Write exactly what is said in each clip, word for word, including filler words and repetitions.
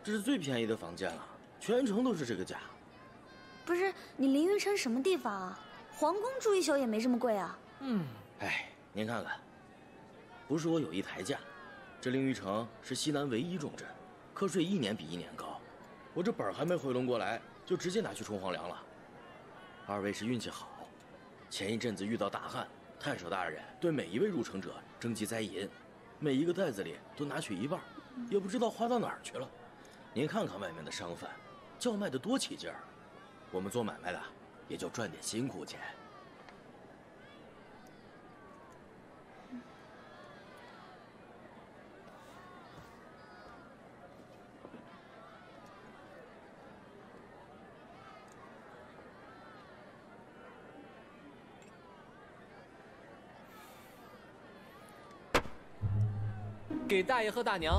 这是最便宜的房间了，全城都是这个价。 不是你凌云城什么地方啊？皇宫住一宿也没这么贵啊。 嗯，哎，您看看，不是我有意抬价，这凌云城是西南唯一重镇，课税一年比一年高，我这本儿还没回笼过来，就直接拿去充皇粮了。二位是运气好，前一阵子遇到大旱，太守大人对每一位入城者征集灾银，每一个袋子里都拿取一半，也不知道花到哪儿去了。您看看外面的商贩，叫卖的多起劲儿，我们做买卖的也就赚点辛苦钱。 给大爷和大娘。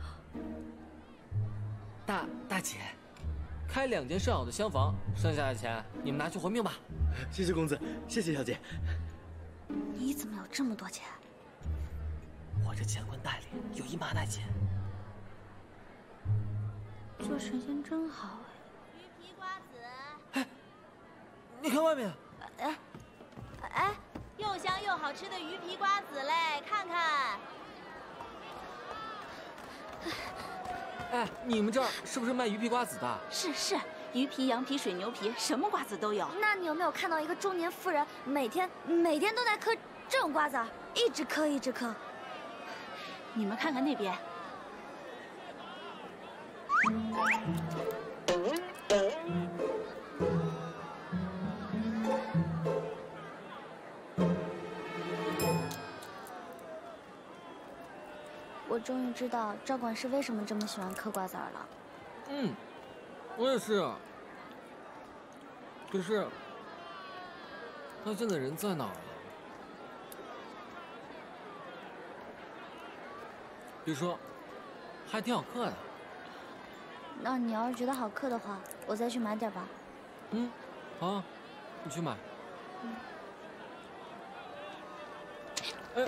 大大姐，开两间上好的厢房，剩下的钱你们拿去还命吧。 谢谢公子，谢谢小姐。 你怎么有这么多钱？ 我这乾坤袋里有一麻袋钱。 做神仙真好哎。鱼皮瓜子。 哎，你看外面。 哎，哎， 又香又好吃的鱼皮瓜子嘞，看看。 哎，你们这儿是不是卖鱼皮瓜子的？ 是是，鱼皮、羊皮、水牛皮，什么瓜子都有。 那你有没有看到一个中年妇人，每天每天都在嗑这种瓜子，一直嗑一直嗑？ 你们看看那边。 我终于知道赵管事为什么这么喜欢嗑瓜子儿了。 嗯，我也是。可是，他现在人在哪儿了？别说，还挺好嗑的。 那你要是觉得好嗑的话，我再去买点吧。 嗯，好啊，你去买。 嗯。 哎。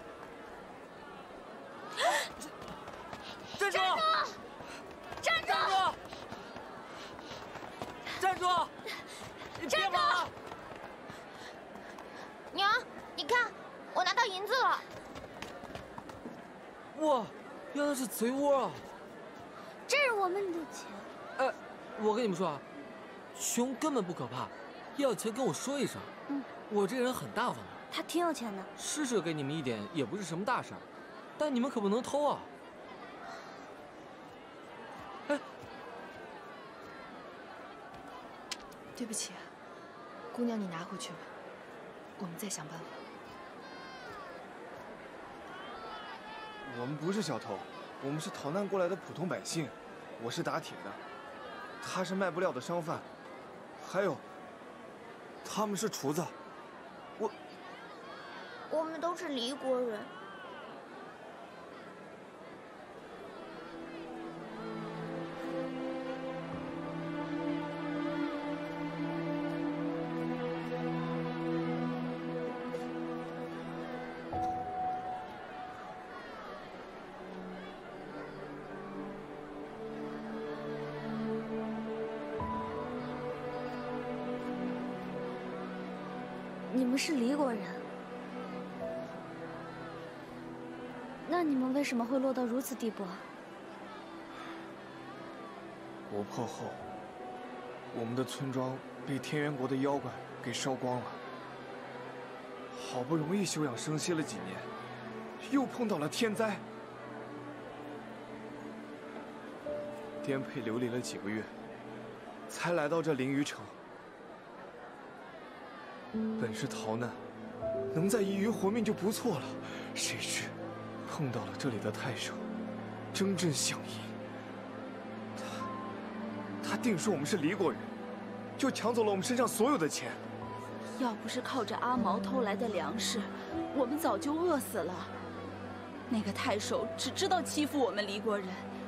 站住！ 站住！ 站住！你别跑！ 娘，你看，我拿到银子了。 哇，原来是贼窝啊！ 这是我们的钱。 哎，我跟你们说啊，穷根本不可怕，要钱跟我说一声。 嗯， 我这人很大方的。 他挺有钱的。 施舍给你们一点也不是什么大事儿，但你们可不能偷啊！哎， 对不起，姑娘，你拿回去吧，我们再想办法。 我们不是小偷，我们是逃难过来的普通百姓。我是打铁的，他是卖不了的商贩，还有，他们是厨子。我， 我们都是黎国人。你们是黎国人，那你们为什么会落到如此地步啊？ 国破后，我们的村庄被天元国的妖怪给烧光了，好不容易休养生息了几年，又碰到了天灾，颠沛流离了几个月，才来到这灵鱼城。本是逃难，能在一隅活命就不错了，谁知碰到了这里的太守，征阵响应。他他定说我们是黎国人，就抢走了我们身上所有的钱。 要不是靠着阿毛偷来的粮食，我们早就饿死了。那个太守只知道欺负我们黎国人，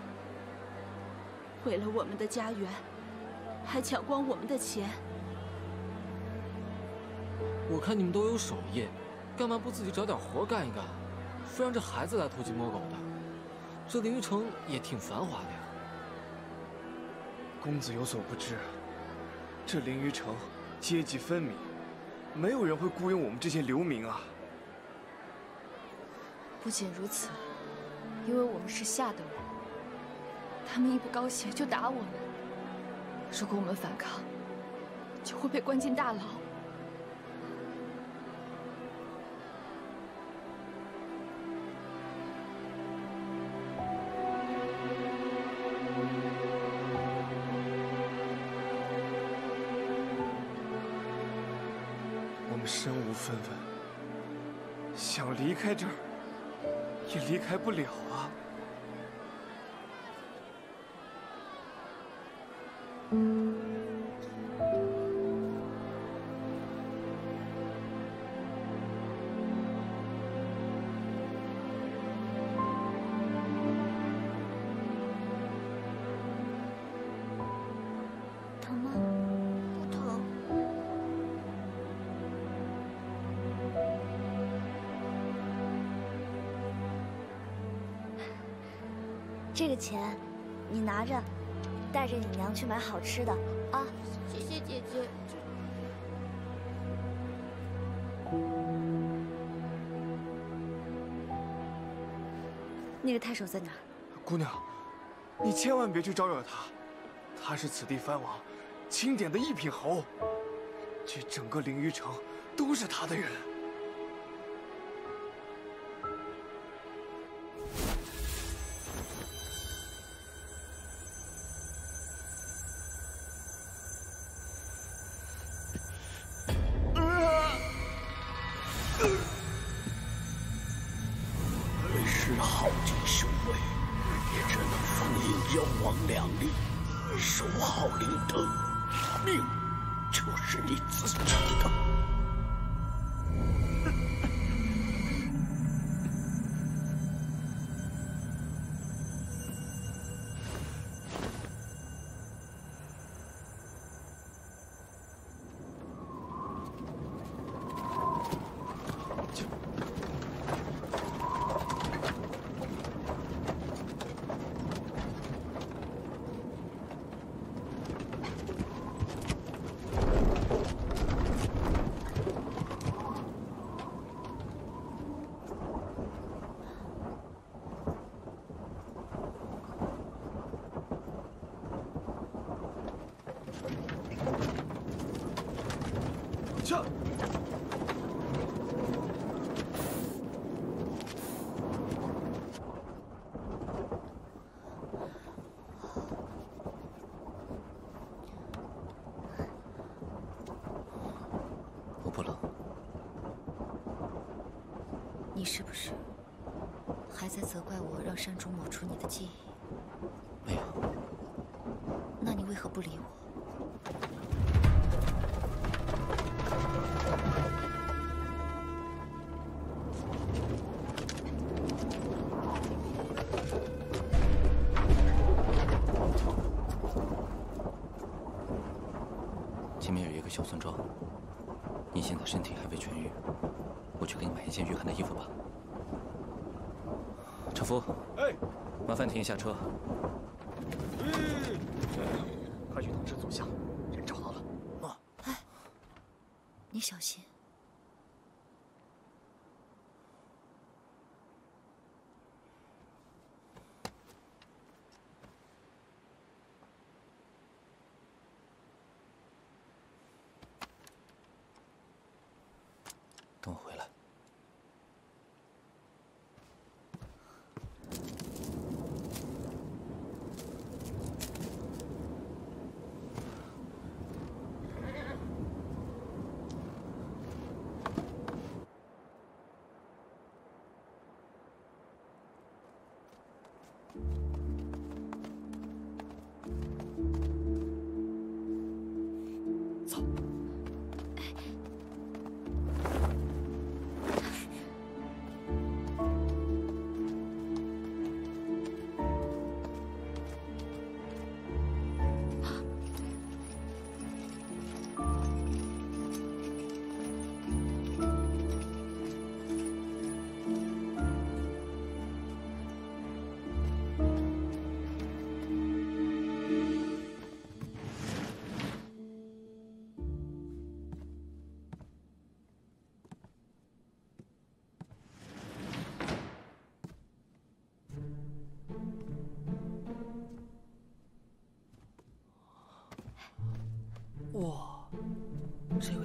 为了我们的家园，还抢光我们的钱。 我看你们都有手艺，干嘛不自己找点活干一干，非让这孩子来偷鸡摸狗的？这凌云城也挺繁华的呀。 公子有所不知，这凌鱼城阶级分明，没有人会雇佣我们这些流民啊。 不仅如此，因为我们是下等人，他们一不高兴就打我们。如果我们反抗，就会被关进大牢。 我们身无分文，想离开这儿，也离开不了啊。 疼吗？不疼。这个钱，你拿着，带着你娘去买好吃的啊！谢谢姐姐。那个太守在哪儿？ 姑娘，你千万别去招惹他，他是此地藩王钦点的一品侯，这整个凌鱼城都是他的人。 为师好尽修为，也只能封印妖王两力，守好灵灯，命就是你自己的。 这。 我不冷。 你是不是还在责怪我让山主抹除你的记忆？ 没有。 那你为何不理我？ 前面有一个小村庄，你现在身体还未痊愈，我去给你买一件御寒的衣服吧。车夫， 哎， 麻烦停一下车。 快去通知左下，人找到了。 啊！ 哎，你小心。 等我回来。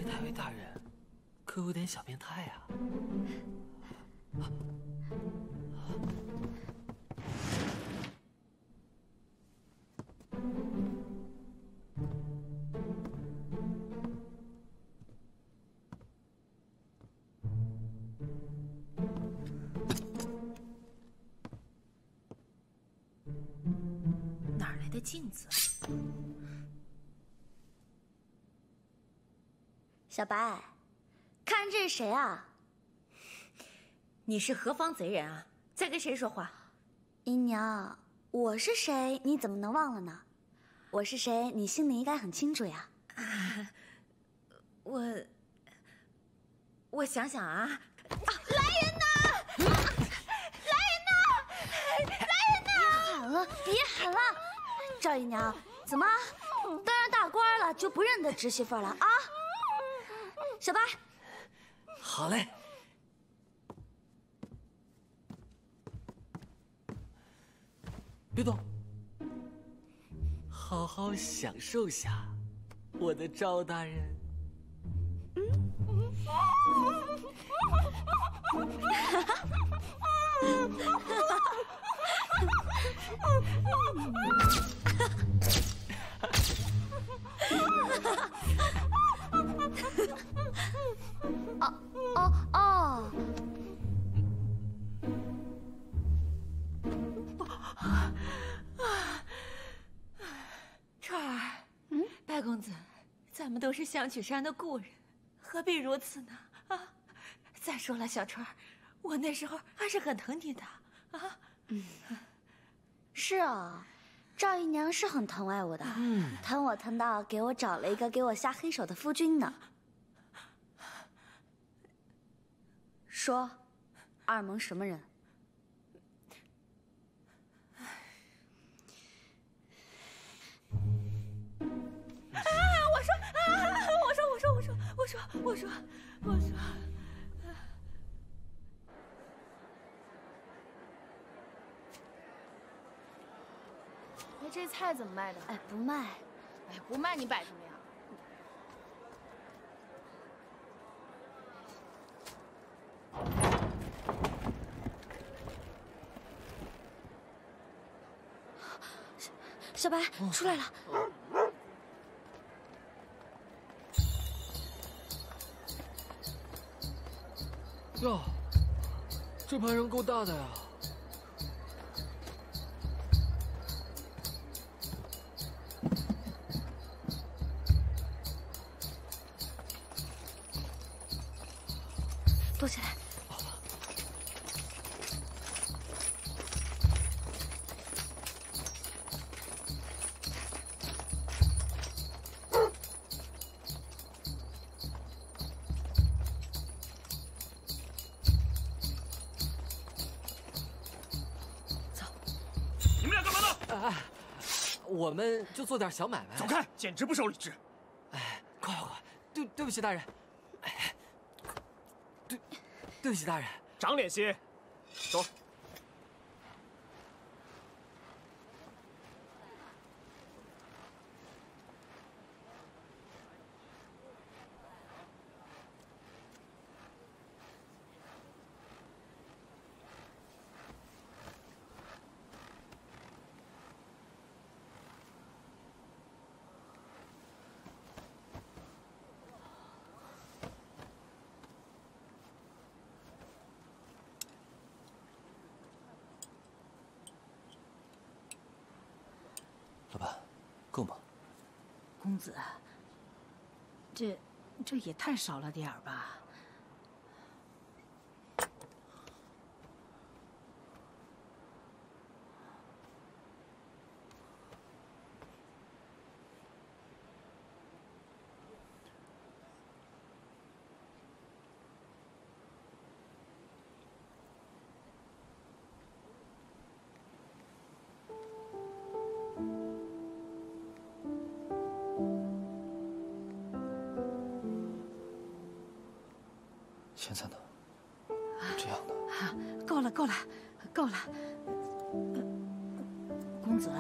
太尉大人，可有点小变态呀、啊！ 哪来的镜子？ 小白，看这是谁啊？ 你是何方贼人啊？在跟谁说话？ 姨娘，我是谁？你怎么能忘了呢？我是谁？你心里应该很清楚呀。 啊，我，我想想啊，啊，来人呐！来人呐！来人呐！ 别喊了，别喊了！赵姨娘，怎么当上大官了就不认得侄媳妇了啊？小白， 好嘞。别动，好好享受下我的赵大人。 哦哦哦！ 川儿，嗯，白公子，咱们都是香曲山的故人，何必如此呢？啊！再说了，小川儿，我那时候还是很疼你的啊。 嗯，是啊，赵姨娘是很疼爱我的，嗯，疼我疼到给我找了一个给我下黑手的夫君呢。说，二蒙什么人？ 啊！我说啊！我说我说我说我说我说我说。 哎，这菜怎么卖的？ 哎，不卖。 哎，不卖你摆什么呀？ 小白出来了。 哟，这盘人够大的呀！ 躲起来。 我们就做点小买卖。 走开，简直不守礼制！ 哎，快快快！对对不起大人，哎，对，对不起大人， 长脸些，走。 老板，够吗？ 公子，这这也太少了点儿吧？ 现在呢？这样的。 啊，够了，够了，够了。公子，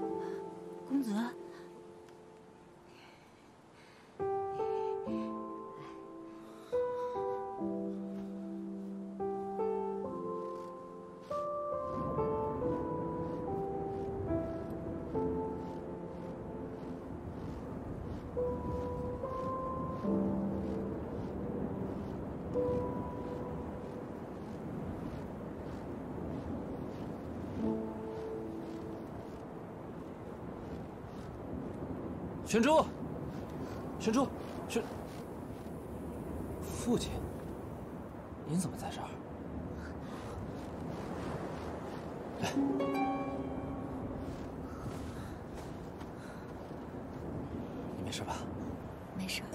公子， 玄珠，玄珠，玄，父亲，您怎么在这儿？来，你没事吧？ 没事。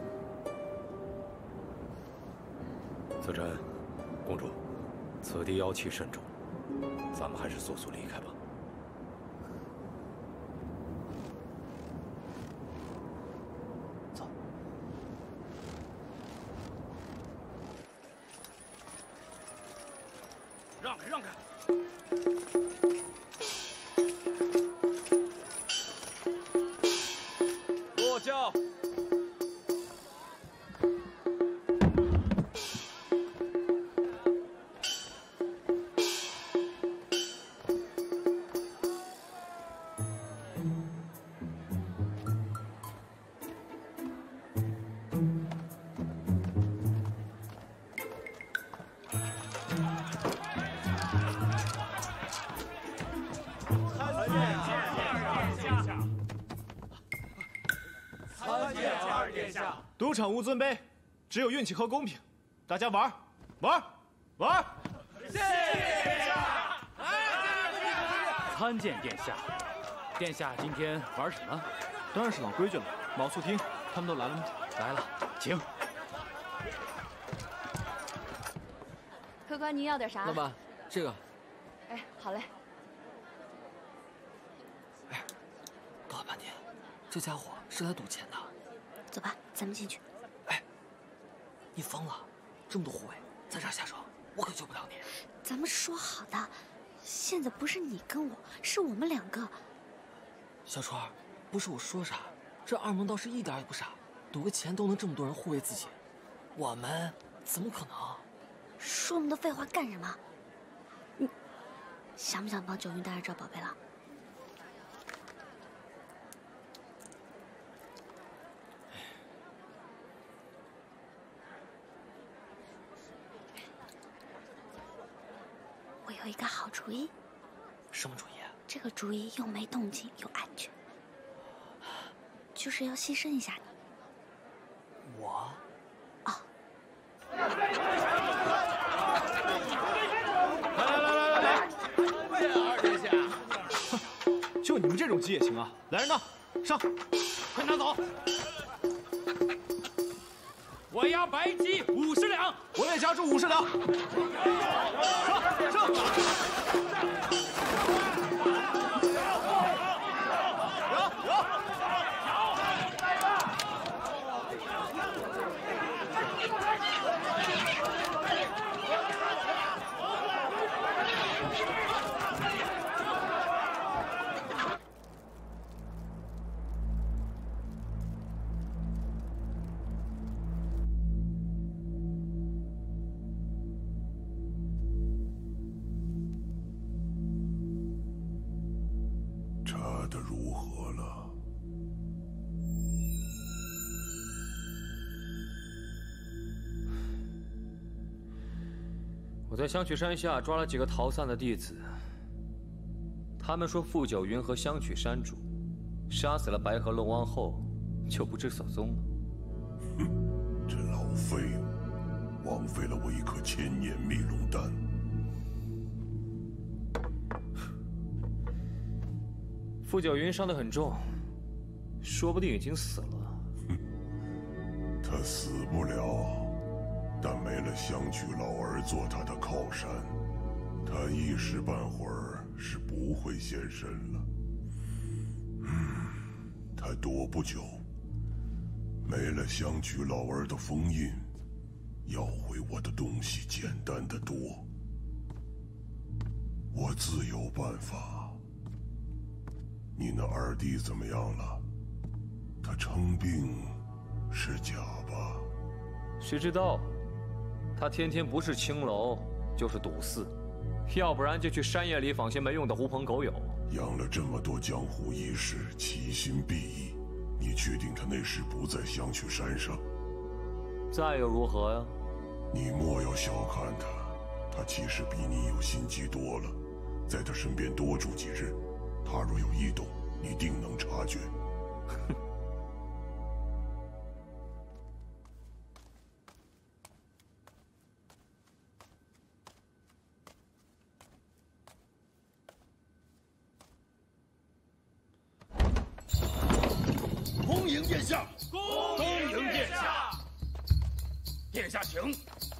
子珍，公主，此地妖气甚重，咱们还是速速离开吧。 让开，让开！ 落轿。 赌场无尊卑，只有运气和公平。大家玩，玩，玩！谢谢殿下。 参见殿下。殿下今天玩什么？ 当然是老规矩了。卯宿厅，他们都来了吗？ 来了，请。 客官，您要点啥？ 老板，这个。 哎，好嘞。 哎，搞了半天，这家伙是来赌钱的。 走吧，咱们进去。 哎，你疯了！这么多护卫在这儿下手，我可救不了你。 咱们说好的，现在不是你跟我，是我们两个。 小川，不是我说啥，这二门倒是一点也不傻，赌个钱都能这么多人护卫自己，我们怎么可能？ 说那么多废话干什么？你想不想帮九云大人找宝贝了？ 我有一个好主意。 什么主意？ 这个主意又没动静又安全，就是要牺牲一下你。 我？ 哦。 来来来来来来！二殿下，就你们这种鸡也行啊！来人呐，上， 快拿走！我押白鸡五十两， 我也加注五十两。上上！有有！ 查得如何了？ 我在香曲山下抓了几个逃散的弟子，他们说傅九云和香曲山主杀死了白河龙王后，就不知所踪了。 哼，这老废物，枉费了我一颗千年密龙丹。 傅九云伤得很重，说不定已经死了。 哼，他死不了，但没了香曲老儿做他的靠山，他一时半会儿是不会现身了。嗯，他躲不久，没了香曲老儿的封印，要回我的东西简单得多。我自有办法。 你那二弟怎么样了？他称病是假吧？ 谁知道？他天天不是青楼就是赌肆，要不然就去山野里访些没用的狐朋狗友。 养了这么多江湖义士，其心必异。你确定他那时不在香曲山上？ 再又如何呀？ 你莫要小看他，他其实比你有心机多了。在他身边多住几日。 他若有异动，你定能察觉。 殿下请。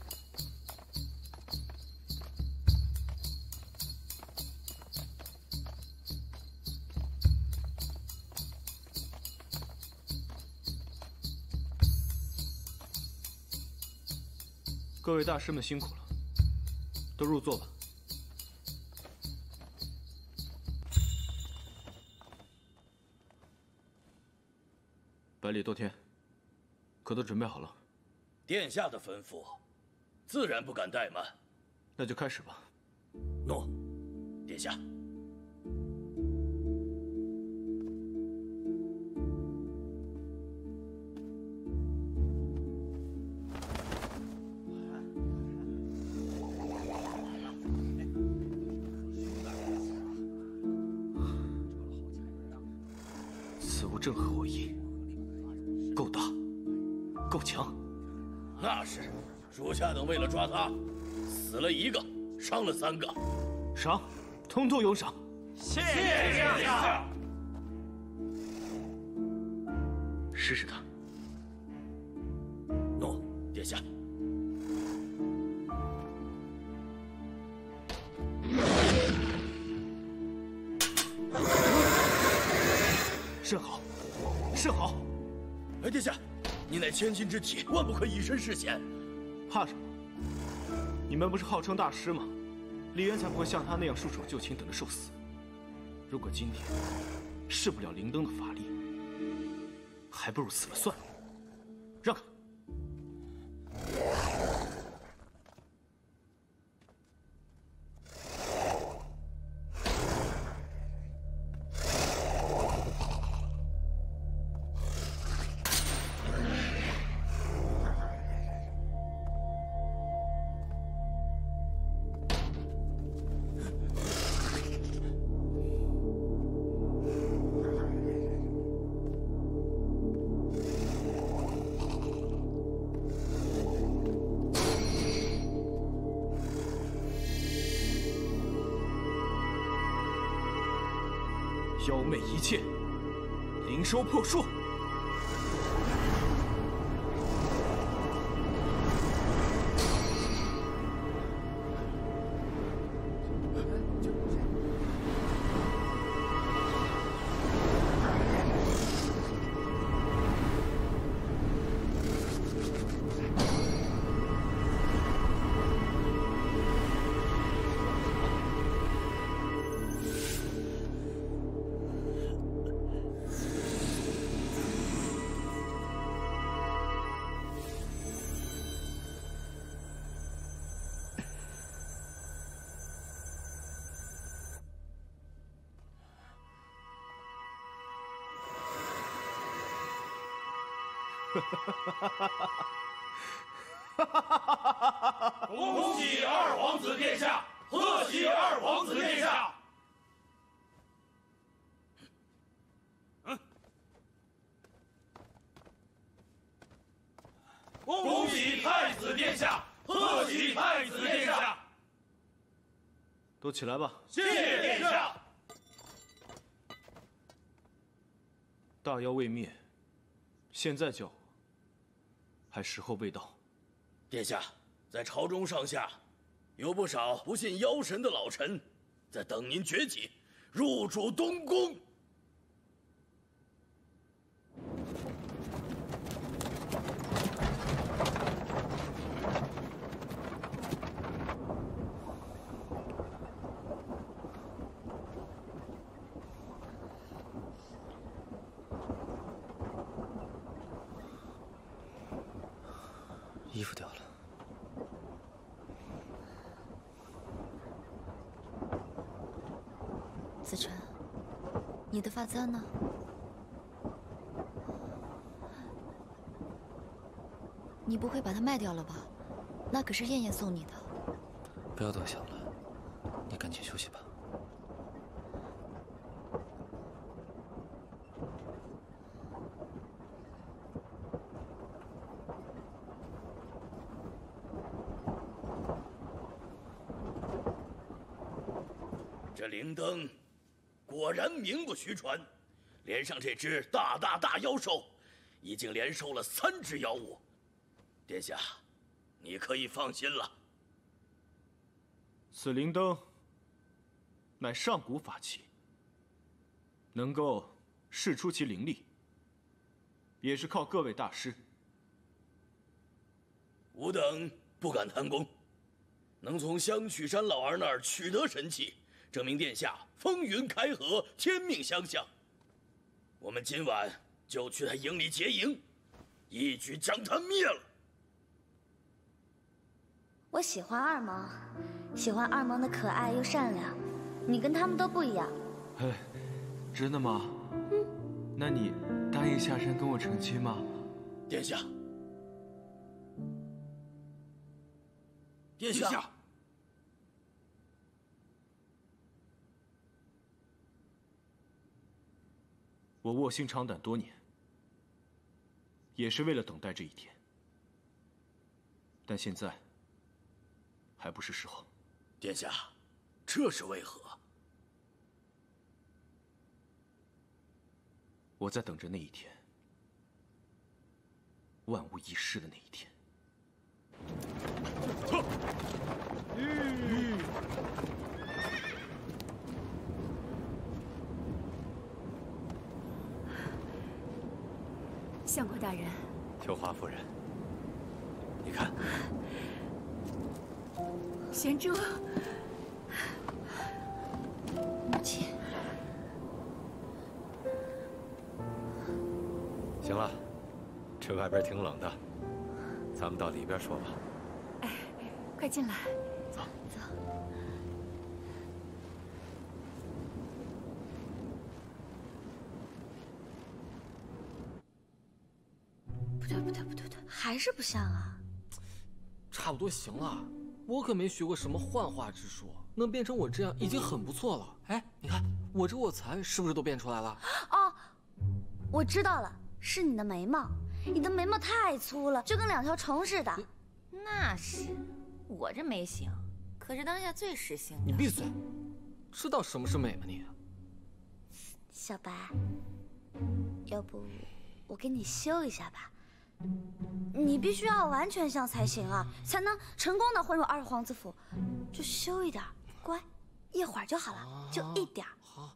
各位大师们辛苦了，都入座吧。百里多天，可都准备好了？ 殿下的吩咐，自然不敢怠慢。 那就开始吧。 诺，殿下。 此物正合我意，够大，够强。 那是，属下等为了抓他，死了一个，伤了三个。 赏，通通有赏。 谢殿下。 试试他。 诺，殿下。 甚好，甚好！ 哎，殿下，你乃千金之体，万不可以身试险。 怕什么？你们不是号称大师吗？李渊才不会像他那样束手就擒，等着受死。如果今天试不了灵灯的法力，还不如死了算了。让开！妖媚一切，灵收破术。 恭喜二皇子殿下！贺喜二皇子殿下！嗯。恭喜太子殿下！贺喜太子殿下！ 都起来吧。 谢殿下。 大妖未灭，现在叫我，还时候未到。 殿下，在朝中上下，有不少不信妖神的老臣，在等您崛起，入主东宫。 衣服掉了。 子辰，你的发簪呢？你不会把它卖掉了吧？那可是燕燕送你的。 不要多想了，你赶紧休息吧。 这灵灯果然名不虚传，连上这只大大大妖兽，已经连收了三只妖物。殿下， 你可以放心了。 此灵灯乃上古法器，能够释出其灵力，也是靠各位大师。 吾等不敢贪功，能从香曲山老儿那儿取得神器，证明殿下风云开合，天命相向。我们今晚就去他营里劫营，一举将他灭了。 我喜欢二萌，喜欢二萌的可爱又善良，你跟他们都不一样。 哎，真的吗？嗯。那你答应下山跟我成亲吗？ 殿下。殿下。 我卧薪尝胆多年，也是为了等待这一天。但现在还不是时候。 殿下，这是为何？ 我在等着那一天，万无一失的那一天。 嗯。 相国大人， 秋华夫人，你看， 玄珠，母亲。 行了，这外边挺冷的，咱们到里边说吧。 哎，快进来。 走走。 不对不对不对不对，还是不像啊。 差不多行了，我可没学过什么幻化之术，能变成我这样已经很不错了。哎，你看我这卧蚕是不是都变出来了？ 哦，我知道了，是你的眉毛，你的眉毛太粗了，就跟两条虫似的。 那是，我这眉形可是当下最时兴的。 你闭嘴，知道什么是美吗你？ 小白，要不我给你修一下吧。你必须要完全像才行啊，才能成功的混入二皇子府。就修一点，乖，一会儿就好了，啊、就一点。 好。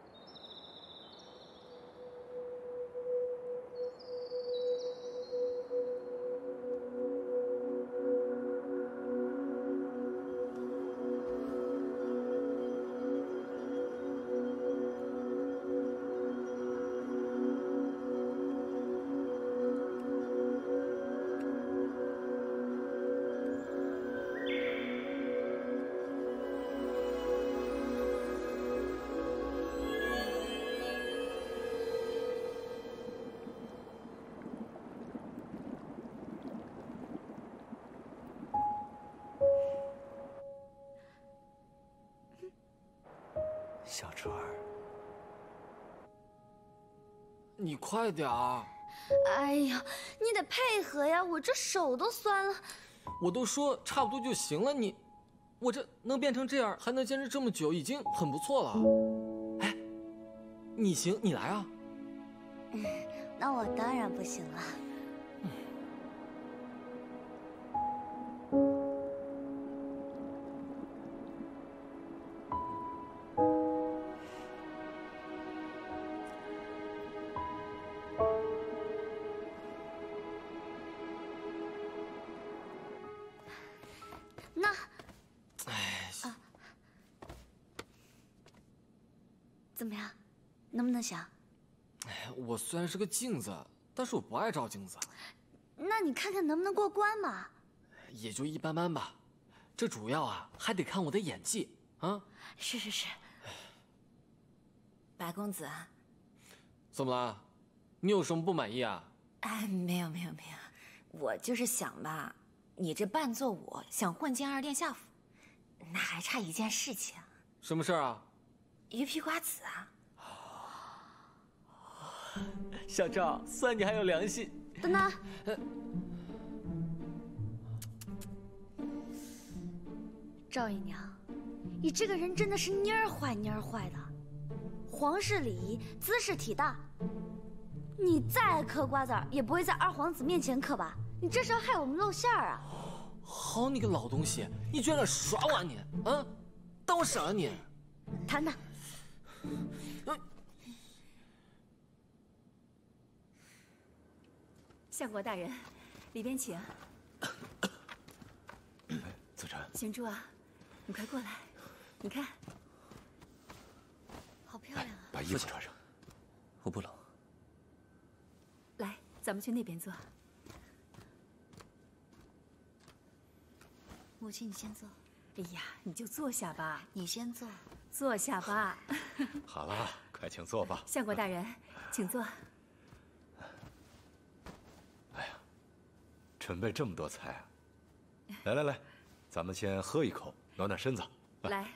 小春儿， 你快点儿！ 哎呀，你得配合呀，我这手都酸了。 我都说差不多就行了，你，我这能变成这样，还能坚持这么久，已经很不错了。哎，你行，你来啊！ 嗯，那我当然不行了。 嗯那， 哎， 啊，怎么样，能不能行？ 哎，我虽然是个镜子，但是我不爱照镜子。 那你看看能不能过关嘛？ 也就一般般吧，这主要啊还得看我的演技啊。 是是是。 白公子， 怎么了？你有什么不满意啊？ 哎，没有没有没有，我就是想吧。你这扮作我想混进二殿下府，那还差一件事情。 什么事儿啊？ 鱼皮瓜子啊！ 小赵，算你还有良心。 等等，赵姨娘，你这个人真的是蔫儿坏蔫儿坏的。皇室礼仪，姿势体大，你再爱嗑瓜子儿，也不会在二皇子面前嗑吧？你这是要害我们露馅儿啊！ 好你个老东西，你居然敢耍我啊你！啊，当我傻啊你？ 谈谈。 相国大人，里边请。 子辰， 玄珠啊，你快过来，你看， 好漂亮啊！ 把衣服穿上。 我不冷。 来，咱们去那边坐。 母亲，你先坐。 哎呀，你就坐下吧。 你先坐。 坐下吧。 好了，快请坐吧。 相国大人，请坐。 哎呀，准备这么多菜啊！来来来，咱们先喝一口，暖暖身子。 来。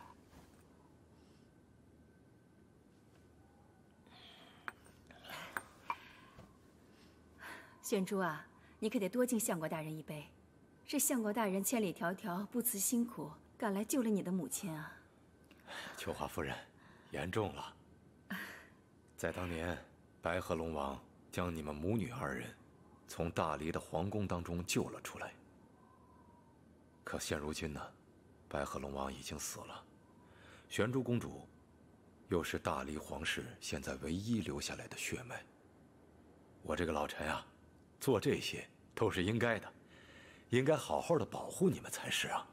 玄珠啊，你可得多敬相国大人一杯。是相国大人千里迢迢不辞辛苦赶来救了你的母亲啊！ 秋华夫人，言重了。在当年，白鹤龙王将你们母女二人从大黎的皇宫当中救了出来。可现如今呢，白鹤龙王已经死了，玄珠公主又是大黎皇室现在唯一留下来的血脉。我这个老臣啊，做这些都是应该的。应该好好的保护你们才是啊！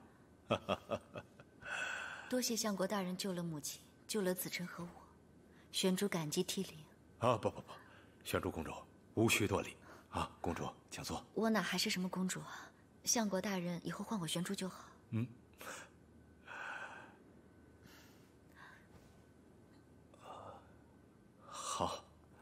多谢相国大人救了母亲，救了子辰和我，玄珠感激涕零。 啊，不不不，玄珠公主无需多礼啊！公主，请坐。 我哪还是什么公主啊？相国大人以后唤我玄珠就好。 嗯。好。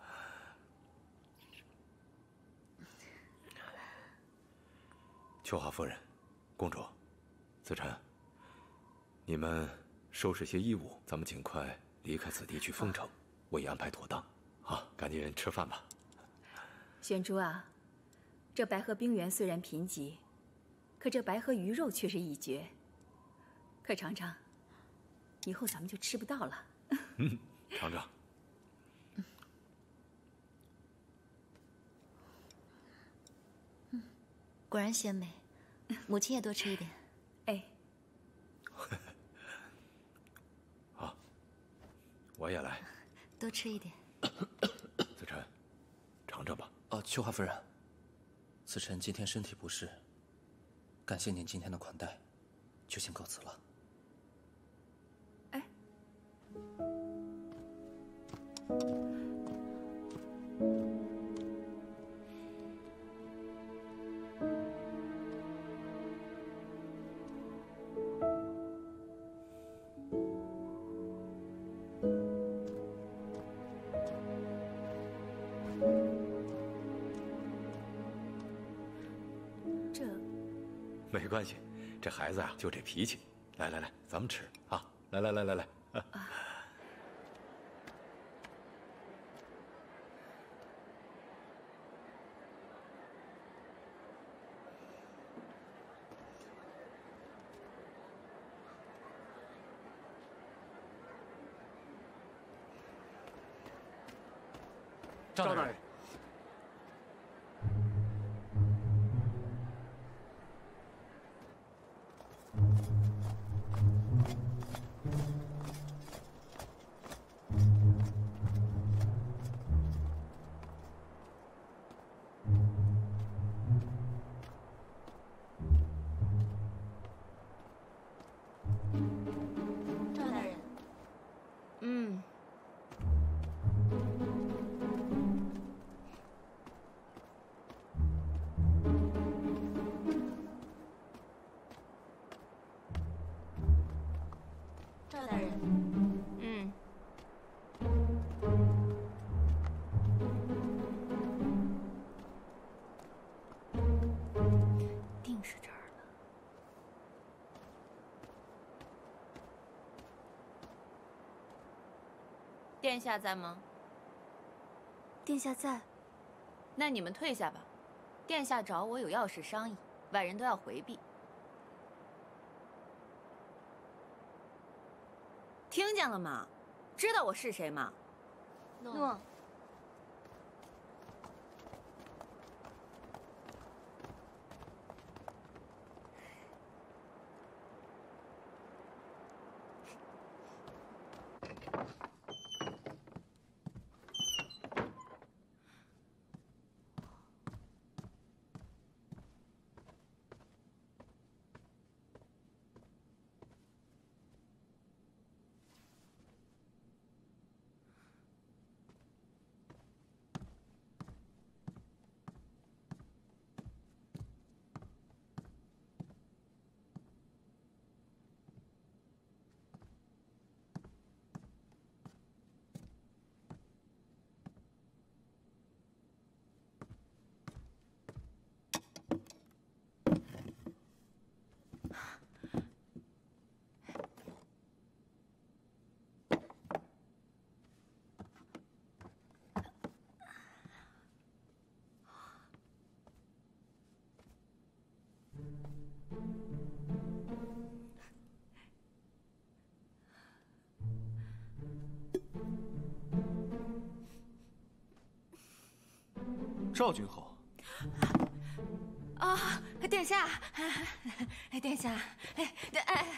秋华夫人，公主，子辰，你们收拾些衣物，咱们尽快离开此地去丰城，我已安排妥当。啊，赶紧吃饭吧。 玄珠啊，这白河冰原虽然贫瘠，可这白河鱼肉却是一绝。快尝尝，以后咱们就吃不到了。 嗯，尝尝。 嗯，果然鲜美。母亲也多吃一点。 哎。 好，我也来。 多吃一点。 子辰，尝尝吧。 哦，秋华夫人，子辰今天身体不适，感谢您今天的款待，就先告辞了。 哎。 没关系，这孩子啊就这脾气。来来来，咱们吃啊！来来来来来。啊、 赵大人。 殿下在吗？ 殿下在。 那你们退下吧。殿下找我有要事商议，外人都要回避。听见了吗？知道我是谁吗？ 诺。 赵君后。 啊，殿下，殿下，哎，哎，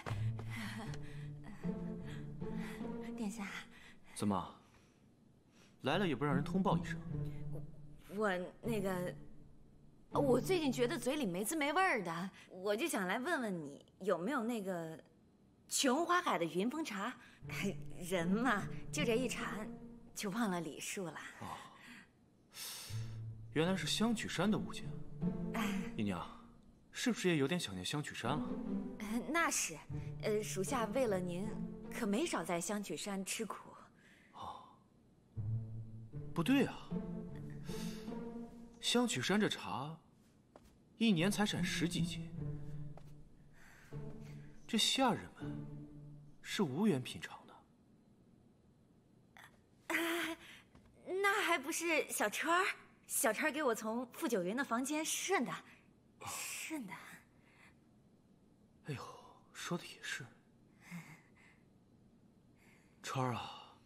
殿下， 怎么？来了也不让人通报一声？ 我那个，我最近觉得嘴里没滋没味儿的，我就想来问问你，有没有那个琼花海的云峰茶？人嘛，就这一馋，就忘了礼数了。 哦，原来是香曲山的物件。姨娘，是不是也有点想念香曲山了？ 呃，那是，呃，属下为了您，可没少在香曲山吃苦。 哦，不对啊，香曲山这茶，一年才产十几斤，这下人们是无缘品尝的。 啊，那还不是小川儿？小川给我从傅九云的房间顺的，顺的。 哎呦，说的也是。川儿啊，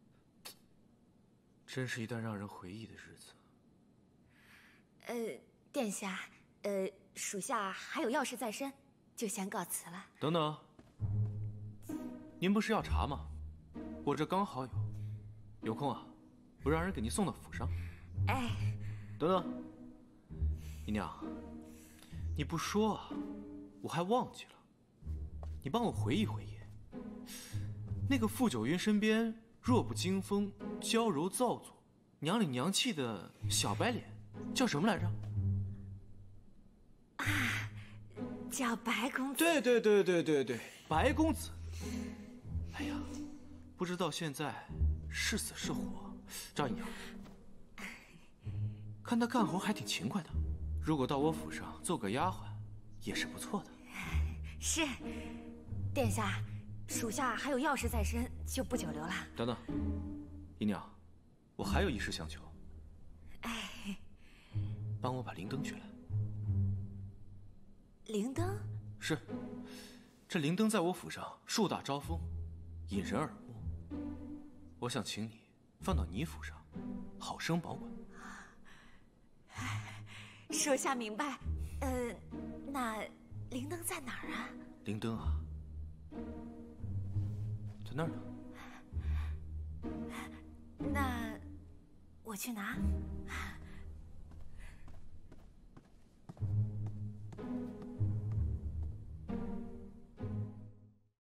真是一段让人回忆的日子。 呃，殿下，呃，属下还有要事在身，就先告辞了。 等等，您不是要茶吗？我这刚好有，有空啊，我让人给您送到府上。 哎， 等等，姨娘，你不说啊，我还忘记了。你帮我回忆回忆，那个傅九云身边弱不禁风、娇柔造作、娘里娘气的小白脸，叫什么来着？ 啊，叫白公子。 对对对对对对，白公子。哎呀，不知道现在是死是活。赵姨娘。看他干活还挺勤快的，如果到我府上做个丫鬟，也是不错的。 是，殿下，属下还有要事在身，就不久留了。 等等，姨娘，我还有一事相求。 哎， 帮我把灵灯取来。 灵灯？ 是，这灵灯在我府上树大招风，引人耳目。我想请你放到你府上，好生保管。 属下明白。呃，那灵灯在哪儿啊？ 灵灯啊，在那儿呢。 那我去拿。